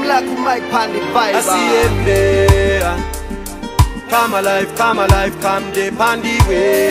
Black Mike on the vibe. I see him there. Come alive, come deep on the way.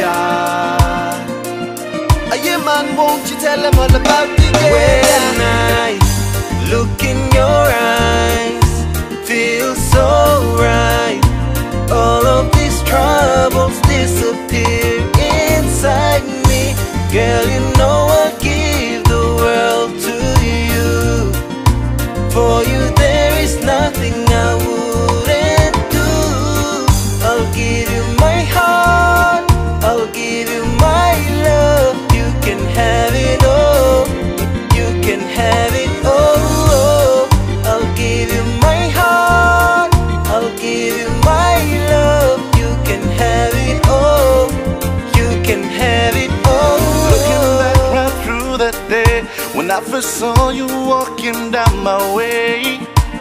Yeah man, won't you tell them all about the game? When I look in your eyes, feel so right. All of these troubles disappear inside me. Girl, you know I'll give the world to you. For you there is nothing I wouldn't do. I'll give you my heart, I'll give you my love. You can have it all, you can have it all. I'll give you my heart, I'll give you my love. You can have it all, you can have it all. Looking back right through that day when I first saw you walking down my way.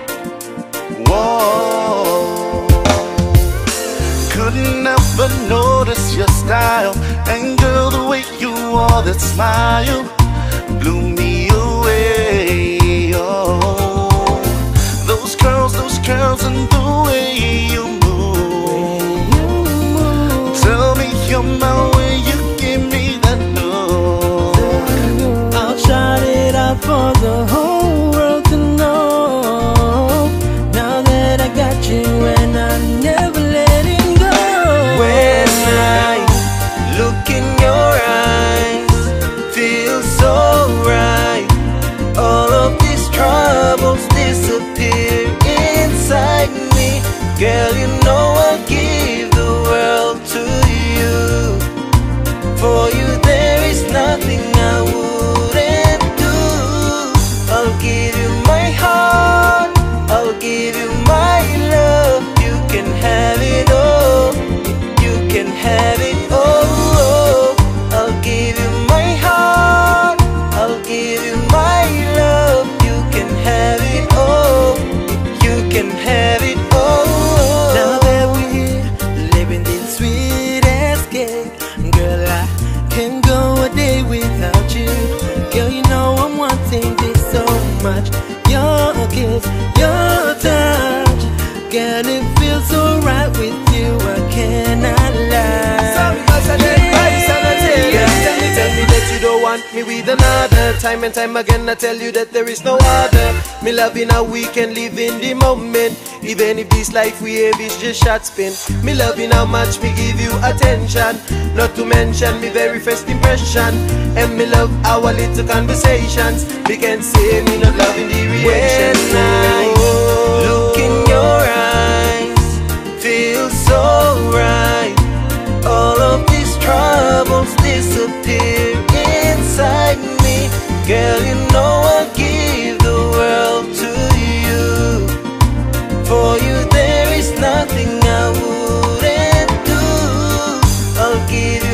Whoa, couldn't help but notice your style, and girl, the way you wore that smile blew me away. Oh, those curls and the way you move. Tell me you're my way, you give me that look. I'll shout it out for the whole world to know. Now that I got you and I'm never letting go. When I look in your eyes, feel so right. All of these troubles disappear inside me. Girl, you know I'll give the world to you. For you there is nothing I wouldn't do. I'll give you my heart, I'll give you my love. You can have it all, you can have it all. I'll give you my heart, I'll give you my love. You can have it all, you can have it all. Now that we're here, living this sweet escape, girl, I can't go a day without you. Girl, you know I'm wanting this so much. Your kiss, your touch, girl, it feels so right with you. I cannot lie. Sorry, cause I didn't price and I tell me that you don't want me with another. Time and time again I tell you that there is no other. Me loving how we can live in the moment. Even if this life we have is just short spin. Me loving how much me give you attention. Not to mention me very first impression. And me love our little conversations. We can say me not loving the reaction. When I look in your eyes, feel so right. All of these troubles disappear inside me. Girl, you know I'll give the world to you. For you there is nothing I wouldn't do. I'll give